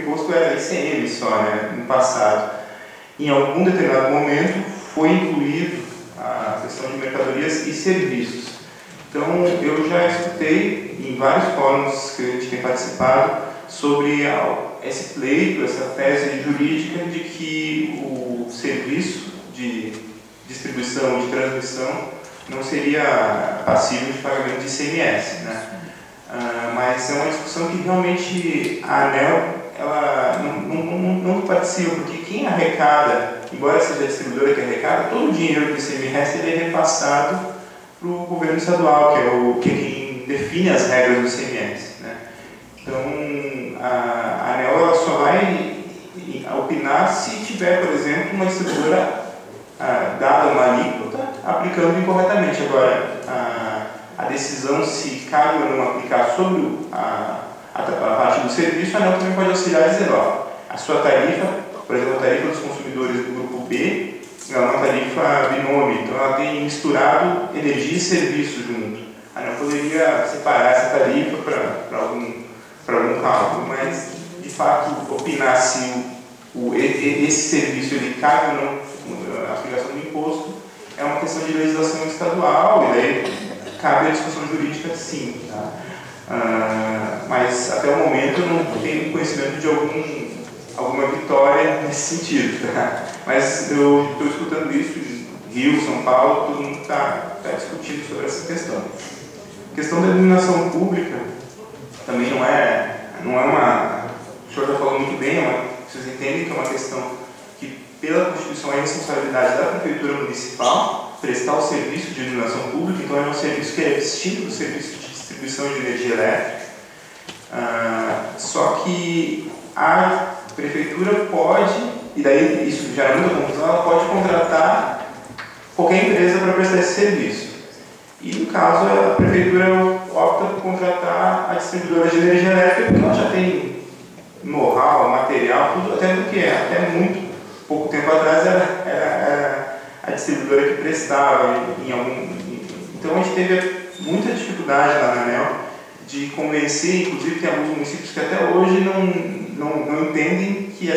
imposto era ICM só, né, no passado. Em algum determinado momento foi incluído a questão de mercadorias e serviços. Então, eu já escutei em vários fóruns que a gente tem participado sobre esse pleito, essa tese jurídica de que o serviço de distribuição e de transmissão não seria passível de pagamento de ICMS, né? Mas é uma discussão que realmente a ANEEL ela não participa, porque quem arrecada, embora seja a distribuidora que arrecada, todo o dinheiro do ICMS ele é repassado para o governo estadual, que é quem define as regras do ICMS, né? Então, a ANEEL ela só vai opinar se tiver, por exemplo, uma distribuidora dada uma alíquota aplicando incorretamente. Agora, a decisão se cabe ou não aplicar sobre a parte do serviço, a ANEEL também pode auxiliar e dizer, ó, a sua tarifa, por exemplo, a tarifa dos consumidores do grupo B, ela é uma tarifa binômio, então ela tem misturado energia e serviço junto. A ANEEL poderia separar essa tarifa para algum cálculo, mas, de fato, opinar se esse serviço ele cabe ou não a aplicação do imposto é uma questão de legislação estadual, e daí cabe a discussão jurídica sim. Tá? Mas até o momento eu não tenho conhecimento de alguma vitória nesse sentido. Tá? Mas eu estou escutando isso em Rio, São Paulo, todo mundo está discutindo sobre essa questão. A questão da iluminação pública também não é uma... O senhor está falando muito bem, vocês entendem que é uma questão que, pela Constituição, é responsabilidade da Prefeitura Municipal prestar o serviço de iluminação pública, então é um serviço que é distinto do serviço de distribuição de energia elétrica. Só que a Prefeitura pode, e daí isso gera muita confusão, ela pode contratar qualquer empresa para prestar esse serviço. E no caso, a Prefeitura opta por contratar a distribuidora de energia elétrica, porque ela já tem know-how, material, tudo, até porque até muito pouco tempo atrás era a distribuidora que prestava em algum... Então a gente teve muita dificuldade lá na ANEEL de convencer, inclusive tem alguns municípios que até hoje não entendem que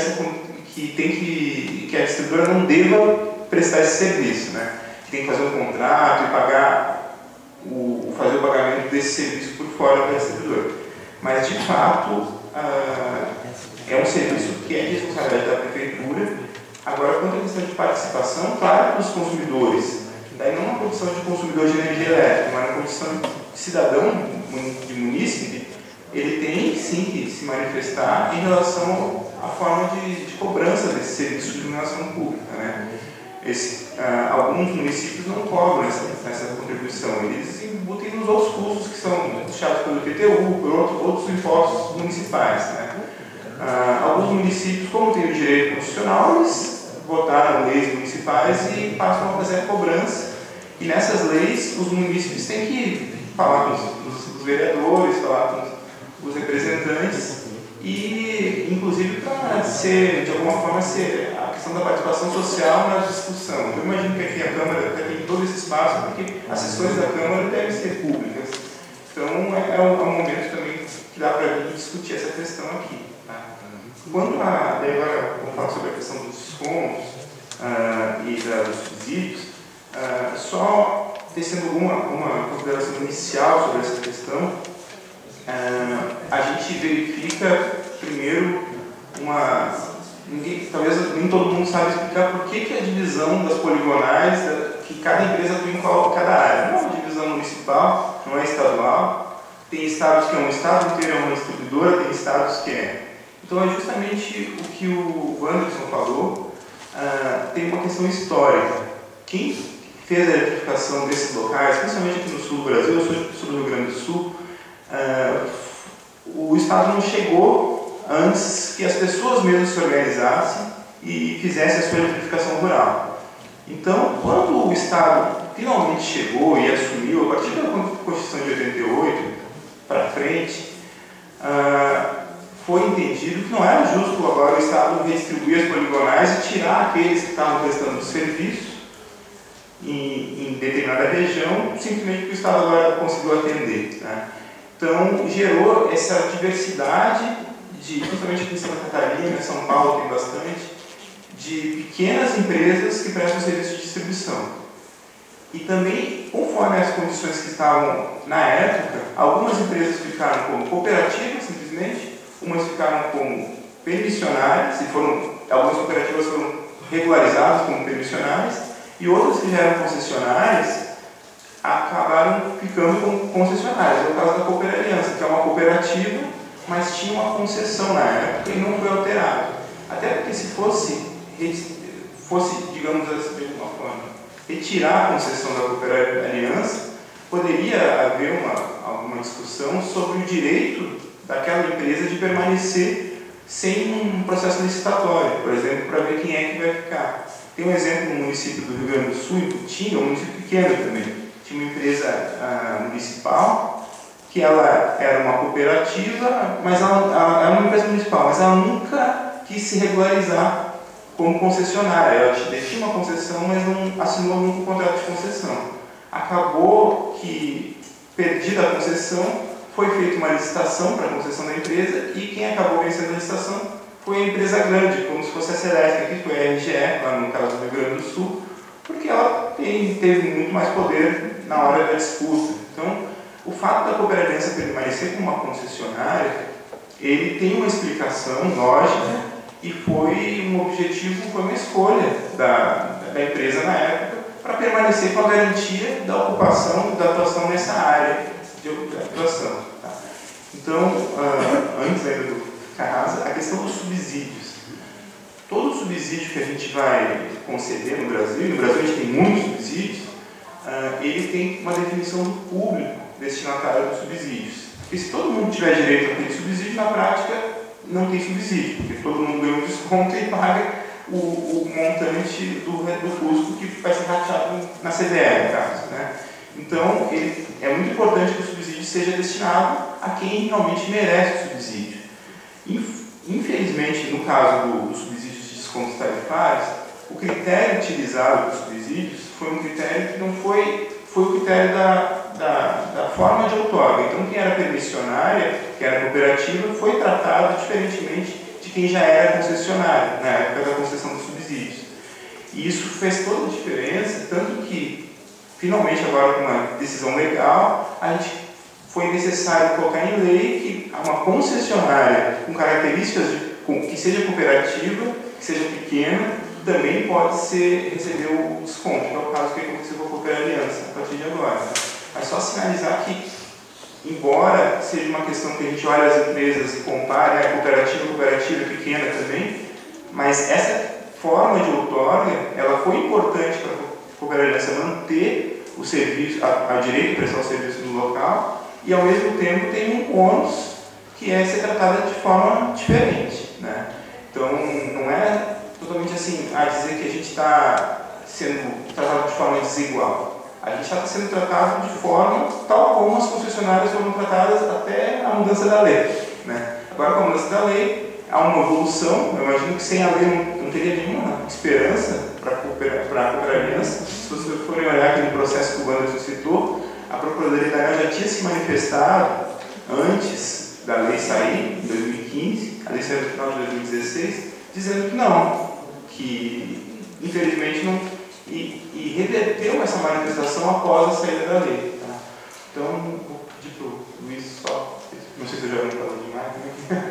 a distribuidora não deva prestar esse serviço, né? Que tem que fazer um contrato e fazer o pagamento desse serviço por fora da distribuidora. Mas de fato é um serviço que é de responsabilidade da Prefeitura. Agora, quanto à questão de participação, claro, dos consumidores, daí não é uma condição de consumidor de energia elétrica, mas uma condição de cidadão, de munícipe, ele tem sim que se manifestar em relação à forma de cobrança desse serviço de iluminação pública, né? Alguns municípios não cobram essa contribuição, eles embutem nos outros custos que são puxados pelo IPTU, por outros impostos municipais, né? Alguns municípios, como têm o direito constitucional, eles votaram leis municipais e passam a fazer a cobrança. E nessas leis, os municípios têm que falar com os vereadores, falar com os representantes e, inclusive, para de alguma forma, ser a questão da participação social na discussão. Eu imagino que aqui a Câmara tem todo esse espaço, porque as sessões da Câmara devem ser públicas. Então, é um momento também que dá para a gente discutir essa questão aqui. Tá? Daí agora vamos falar sobre a questão dos descontos e dos subsídios. Só tecendo uma consideração inicial sobre essa questão, a gente verifica primeiro talvez nem todo mundo sabe explicar por que a divisão das poligonais, que cada empresa atua em cada área. Não é uma divisão municipal, não é estadual. Tem estados que é um estado inteiro, é uma distribuidora, tem estados que é. Então é justamente o que o Wanderson falou, tem uma questão histórica. Quem fez a eletrificação desses locais, principalmente aqui no sul do Brasil, eu sou do Rio Grande do Sul, o Estado não chegou antes que as pessoas mesmas se organizassem e fizessem a sua eletrificação rural. Então, quando o Estado finalmente chegou e assumiu, a partir da Constituição de 88 para frente, foi entendido que não era justo agora o Estado redistribuir as poligonais e tirar aqueles que estavam prestando o serviço em determinada região, simplesmente porque o Estado agora conseguiu atender. Né? Então, gerou essa diversidade principalmente aqui em Santa Catarina, em São Paulo tem bastante, de pequenas empresas que prestam serviço de distribuição. E também, conforme as condições que estavam na época, algumas empresas ficaram como cooperativas, simplesmente, umas ficaram como permissionárias, algumas cooperativas foram regularizadas como permissionárias, e outras que já eram concessionárias acabaram ficando como concessionárias. É o caso da Cooper Aliança, que é uma cooperativa, mas tinha uma concessão na época e não foi alterado. Até porque se fosse, digamos assim, de alguma forma, retirar a concessão da Cooper Aliança, poderia haver alguma discussão sobre o direito daquela empresa de permanecer sem um processo licitatório, por exemplo, para ver quem é que vai ficar. Tem um exemplo no município do Rio Grande do Sul, em Putinga, um município pequeno também. Tinha uma empresa municipal, que ela era uma cooperativa, mas ela é uma empresa municipal, mas ela nunca quis se regularizar como concessionária. Ela tinha uma concessão, mas não assinou nunca um contrato de concessão. Acabou que, perdida a concessão, foi feita uma licitação para a concessão da empresa e quem acabou vencendo a licitação foi a empresa grande, como se fosse a Celeste, que foi a RGE, lá no caso do Rio Grande do Sul, porque ela teve muito mais poder na hora da disputa. Então, o fato da Cooper Aliança permanecer como uma concessionária, ele tem uma explicação lógica e foi um objetivo, foi uma escolha da empresa na época para permanecer com a garantia da ocupação, da atuação nessa área de atuação. Tá? Então, antes ainda do Carrasa, a questão dos subsídios. Todo subsídio que a gente vai conceder no Brasil a gente tem muitos subsídios, ele tem uma definição do público destinatário dos subsídios. Porque se todo mundo tiver direito àquele subsídio, na prática não tem subsídio, porque todo mundo ganha um desconto e paga o montante do custo que vai ser rateado na CDE, no caso. Né? Então, é muito importante que o subsídio seja destinado a quem realmente merece o subsídio. Infelizmente, no caso dos subsídios de descontos tarifários, o critério utilizado para os subsídios foi um critério que não foi o critério da forma de outorga. Então, quem era permissionária, que era cooperativa, foi tratado diferentemente de quem já era concessionário, na época da concessão dos subsídios. E isso fez toda a diferença, tanto que, finalmente, agora com uma decisão legal, foi necessário colocar em lei que uma concessionária com características que seja cooperativa, que seja pequena, também pode receber o desconto, que é o caso que aconteceu com a Cooper Aliança, a partir de agora. Mas só sinalizar que, embora seja uma questão que a gente olha as empresas e compare a cooperativa pequena também, mas essa forma de outorga, ela foi importante para a Cooper Aliança manter o serviço, o direito de prestar o serviço no local, e ao mesmo tempo tem um ônus que é ser tratada de forma diferente. Né? Então, não é totalmente assim, dizer que a gente está sendo tratado de forma desigual. A gente está sendo tratado de forma tal como as concessionárias foram tratadas até a mudança da lei. Né? Agora, com a mudança da lei, há uma evolução. Eu imagino que sem a lei não teria nenhuma esperança para a Cooper Aliança. Se vocês forem olhar aquele processo que o Wanderson citou, a Procuradoria já tinha se manifestado antes da lei sair, em 2015, a lei saiu no final de 2016, dizendo que não, que infelizmente não, e reverteu essa manifestação após a saída da lei. Tá? Então, vou pedir para o Luiz só, não sei se eu já não falei demais,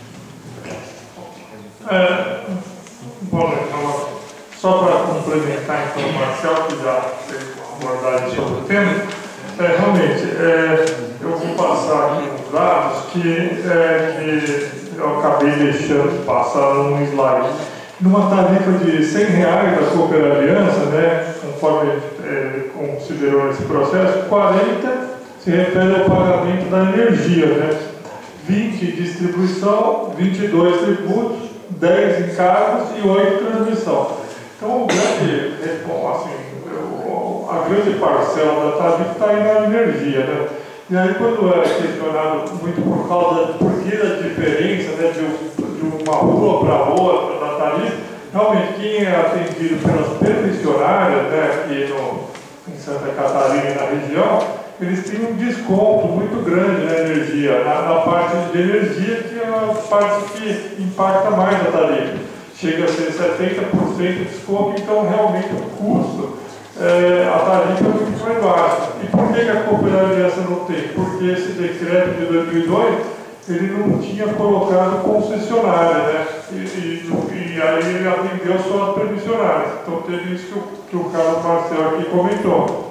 Bom, então, só para complementar então, o Marcel, que já fez uma abordagem sobre o tema, realmente, eu vou passar aqui uns dados que eu acabei deixando passar num slide. Numa tarifa de R$100 da Cooper Aliança, né, conforme considerou esse processo, 40 se refere ao pagamento da energia, né, 20 distribuição, 22 tributos, 10 encargos e 8 transmissão. Então, a grande parcela da tarifa está aí na energia, né? E aí, quando é questionado muito por causa da diferença, né, de uma rua para outra da tarifa, realmente quem é atendido pelas permissionárias, né, aqui em Santa Catarina e na região, eles têm um desconto muito grande na energia, na parte de energia, que a parte que impacta mais a tarifa. Chega a ser 70% de desconto, então realmente o custo, a tarifa é muito mais baixa. E por que a Cooper Aliança não tem? Porque esse decreto de 2002, ele não tinha colocado concessionária, né? E aí ele atendeu só as previsionárias. Então teve isso que o Carlos Marcel aqui comentou.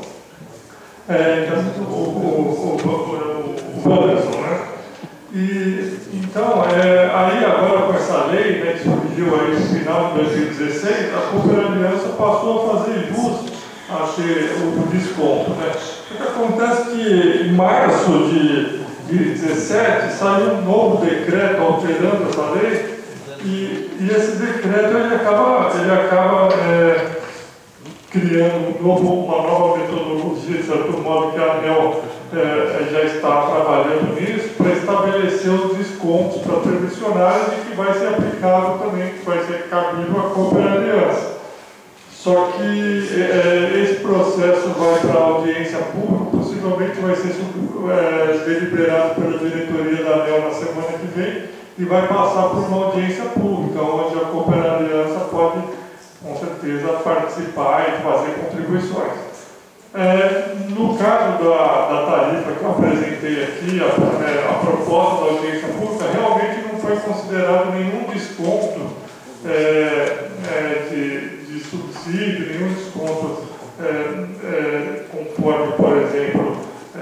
O Wanderson, né? E, então, aí agora com essa lei, né, que surgiu aí no final de 2016, a Cooper Aliança passou a fazer jus a ter o desconto, né? O que acontece é que em março de 2017 saiu um novo decreto alterando essa lei e esse decreto ele acaba criando uma nova metodologia, de certo modo, que a ANEEL já está trabalhando nisso, para estabelecer os descontos para previsionários e que vai ser aplicado também, que vai ser cabível à Cooper Aliança. Só que esse processo vai para a audiência pública, possivelmente vai ser deliberado pela diretoria da ANEEL na semana que vem e vai passar por uma audiência pública, onde a Cooper Aliança pode, com certeza, participar e fazer contribuições. No caso da tarifa que eu apresentei aqui, a proposta da audiência pública, realmente não foi considerado nenhum desconto de subsídio, nenhum desconto conforme, por exemplo,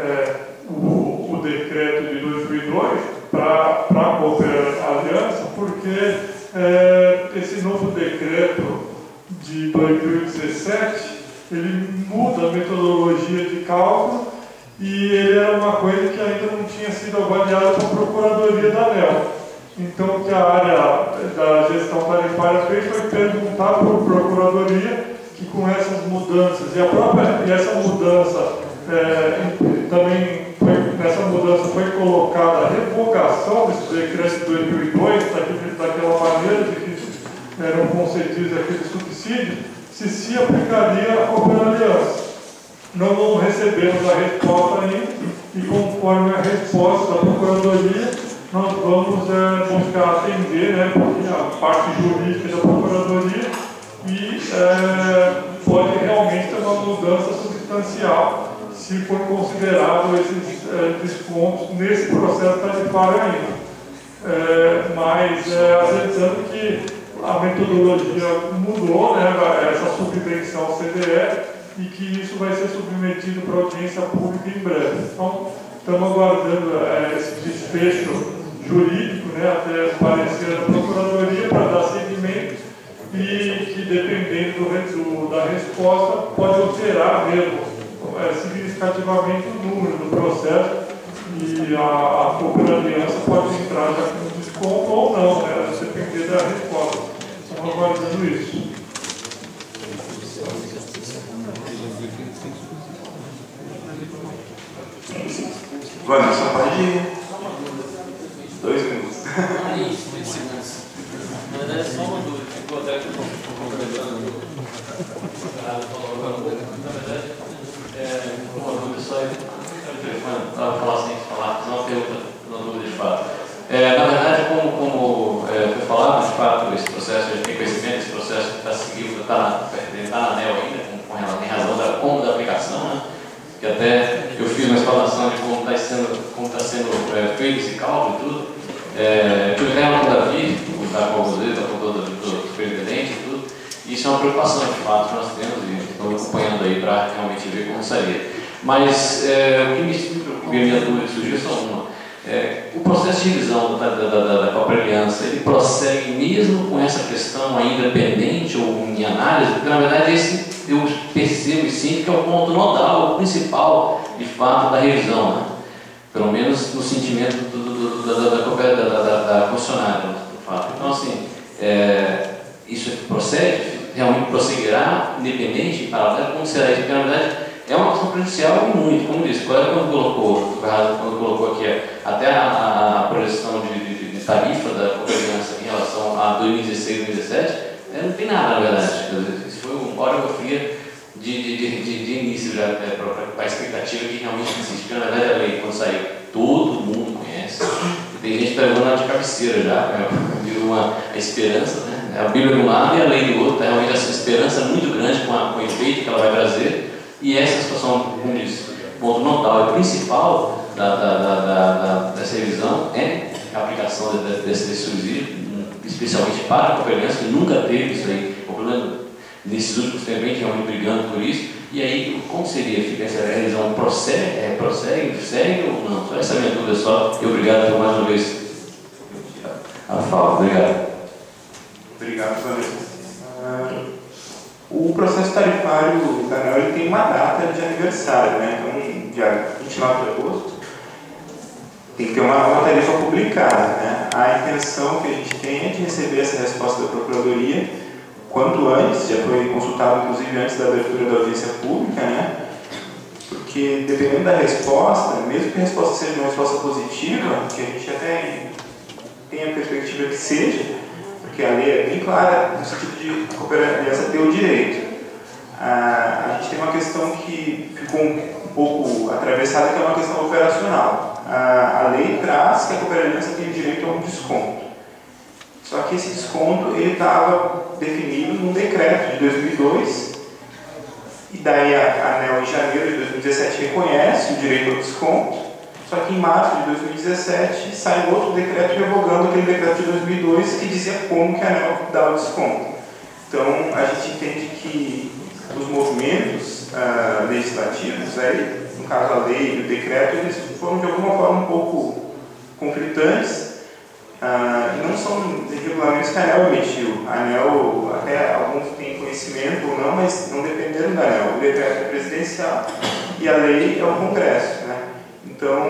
o decreto de 2002 para a Cooper Aliança, porque esse novo decreto de 2017 ele muda a metodologia de cálculo e ele era uma coisa que ainda não tinha sido avaliada pela Procuradoria da ANEEL. Então, o que a área da gestão tarifária fez foi perguntar para a Procuradoria que com essas mudanças, e essa mudança também nessa mudança foi colocada a revogação desse decreto de 2002, daquela maneira de que eram concedidos aqueles subsídios, se aplicaria a Cooper Aliança. Não recebemos a resposta ainda e conforme a resposta da Procuradoria, nós vamos buscar atender, né, a parte jurídica da Procuradoria e pode realmente ter uma mudança substancial se for considerado esses descontos nesse processo tarifário ainda. Mas acreditando que a metodologia mudou, né, essa subvenção CDE, e que isso vai ser submetido para audiência pública em breve. Então, estamos aguardando esse desfecho jurídico, né, até o parecer da Procuradoria para dar seguimento e que, dependendo da resposta, pode alterar mesmo significativamente o número do processo e a Cooper Aliança pode entrar já com desconto ou não, né, a depender da resposta. Estamos aguardando isso. Wanderson, pode ir. 2 minutos. Na verdade, só uma dúvida. Ficou até que eu estou complementando. Na verdade, uma dúvida só. Para falar sem falar, fazer uma pergunta, uma dúvida de fato. Na verdade, como foi falado, de fato, esse processo, a gente tem conhecimento desse processo que está seguindo, está na ANEEL ainda, em razão da aplicação, né? Que até eu fiz uma explanação de como está sendo feito esse cálculo e tudo. Tive reunião com o Davi, está com o Zé, está com todo o superintendente e tudo. E isso é uma preocupação, de fato, que nós temos e estamos acompanhando aí para realmente ver como seria. Mas o que me preocupa e a minha dúvida surgiu só uma. O processo de revisão da Cooper Aliança, ele prossegue mesmo com essa questão ainda pendente ou em análise? Porque, na verdade, esse eu percebo e sinto que é o ponto nodal, o principal, de fato, da revisão, né? Pelo menos no sentimento da funcionária, de fato. Então, assim, isso procede, realmente prosseguirá, independente, em paralelo, como será isso? Porque, na verdade, é uma questão prejudicial e muito, como disse, quando colocou aqui até a projeção de tarifa da Cooper Aliança em relação a 2016 e 2017, não tem nada, na verdade. Isso foi uma orografia de início já, para a expectativa que realmente existe. Porque, na verdade, a lei, quando saiu, todo mundo conhece, tem tem gente que está levando ela de cabeceira já, virou a esperança, né? A Bíblia de um lado e a lei do outro, realmente essa esperança muito grande com o efeito que ela vai trazer, e essa situação, como disse, ponto notable e principal dessa revisão é a aplicação desse subsídio, especialmente para a Copernicus, que nunca teve isso aí. O problema nesses últimos tempos, a gente realmente brigando por isso. E aí, como seria? Fica essa revisão? Segue ou não? Só essa minha dúvida só. E obrigado por mais uma vez a fala. Obrigado. Obrigado, Vanessa. O processo tarifário da ANEEL ele tem uma data de aniversário, né? Então, dia 29 de agosto, tem que ter uma tarifa publicada, né? A intenção que a gente tem é de receber essa resposta da Procuradoria quanto antes, já foi consultado inclusive antes da abertura da audiência pública, né? Porque dependendo da resposta, mesmo que a resposta seja uma resposta positiva, que a gente até tem a perspectiva que seja, porque a lei é bem clara no sentido de a Copernicus ter o direito. A gente tem uma questão que ficou um pouco atravessada, que é uma questão operacional. A lei traz que a Copernicus tem direito a um desconto. Só que esse desconto ele estava definido num decreto de 2002, e daí a ANEEL em janeiro de 2017 reconhece o direito ao desconto, só que em março de 2017 sai um outro decreto revogando aquele decreto de 2002 que dizia como que a ANEEL dava o desconto. Então a gente entende que os movimentos legislativos, aí, no caso a lei e o decreto, eles foram de alguma forma um pouco conflitantes. Não são regulamentos que a ANEEL emitiu. A ANEEL, até alguns têm conhecimento ou não, mas não dependeram da ANEEL. O decreto é presidencial e a lei é o Congresso, né? Então,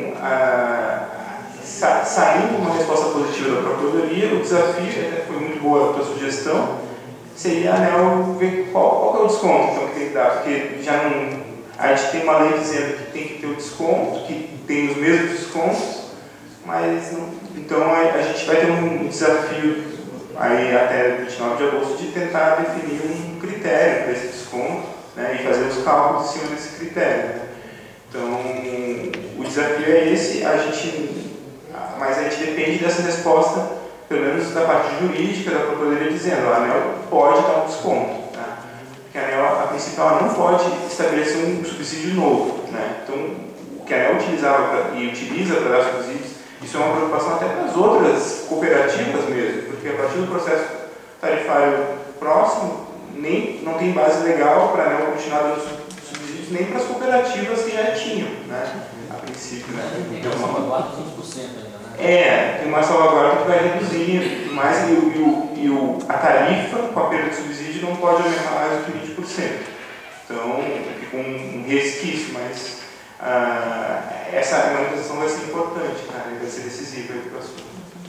saindo uma resposta positiva da Procuradoria, o desafio, até foi muito boa a tua sugestão, seria a ANEEL ver qual é o desconto então, que tem que dar, porque já não, a gente tem uma lei dizendo que tem que ter o desconto, que tem os mesmos descontos, mas não, então a gente vai ter um desafio aí até 29 de agosto de tentar definir um critério para esse desconto, né, e fazer os cálculos em cima desse critério. Né? Então o desafio é esse, mas a gente depende dessa resposta, pelo menos da parte jurídica da Procuradoria, dizendo a ANEEL pode dar um desconto. Né? Porque a ANEEL, a princípio, ela não pode estabelecer um subsídio novo. Né? Então, o que a ANEEL utilizava e utiliza para dar subsídios, isso é uma preocupação até para as outras cooperativas mesmo, porque a partir do processo tarifário próximo, não tem base legal para a ANEEL continuar dando subsídios nem para as cooperativas que já tinham, né? A princípio. Né? Tem uma salvaguarda de 20% ainda, né? Tem uma salvaguarda que vai reduzir mais a tarifa com a perda de subsídio não pode aumentar mais do que 20%. Então, fica um resquício, mas essa manutenção vai ser importante, tá? Vai ser decisiva para o assunto.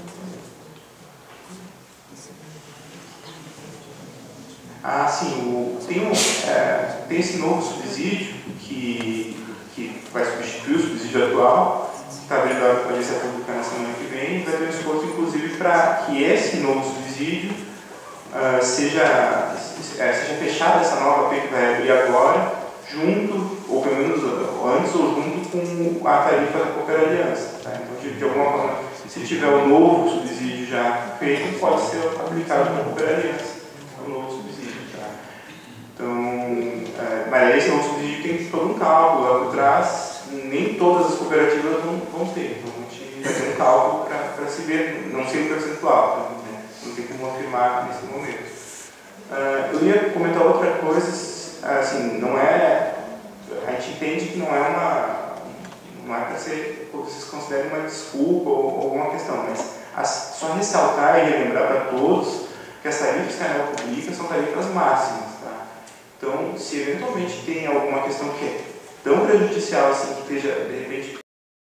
Sim, tem esse novo subsídio que vai substituir o subsídio atual, que está abrindo a audiência pública na semana que vem, e vai ter um esforço, inclusive, para que esse novo subsídio seja fechada essa nova PEC que vai abrir agora, junto, ou pelo menos antes ou junto com a tarifa da Copernicus. Tá? Então, de alguma forma, se tiver um novo subsídio já feito, pode ser aplicado na Copernicus, um novo subsídio. Tá? Então, mas esse novo subsídio tem todo um cálculo lá por trás, nem todas as cooperativas vão ter. Então, a gente vai ter um cálculo para se ver, não sei o percentual, então, né? Não tem como afirmar nesse momento. Eu ia comentar outra coisa. Assim, a gente entende que não é para ser, vocês considerem uma desculpa ou alguma questão, mas só ressaltar e relembrar para todos que as tarifas que a ANEEL publica são tarifas máximas. Tá? Então, se eventualmente tem alguma questão que é tão prejudicial assim, que esteja, de repente,